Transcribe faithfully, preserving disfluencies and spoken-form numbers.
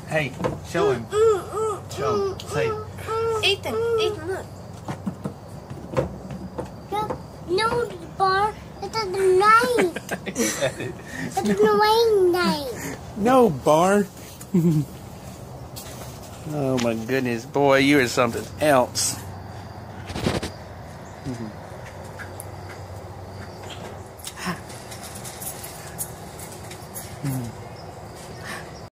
Hey, show him. Show him. Say. Ethan, Ethan, look. No, the bar. It doesn't rain. It doesn't rain night. No, Bern. Oh my goodness, boy, you are something else. Mm-hmm.